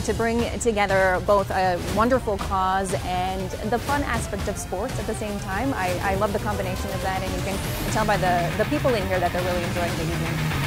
to bring together both a wonderful cause and the fun aspect of sports at the same time. I love the combination of that, and you can tell by the people in here that they're really enjoying the evening.